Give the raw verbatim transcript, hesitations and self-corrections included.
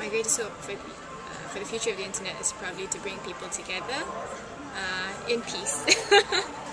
my greatest hope for, uh, for the future of the internet is probably to bring people together uh, in peace.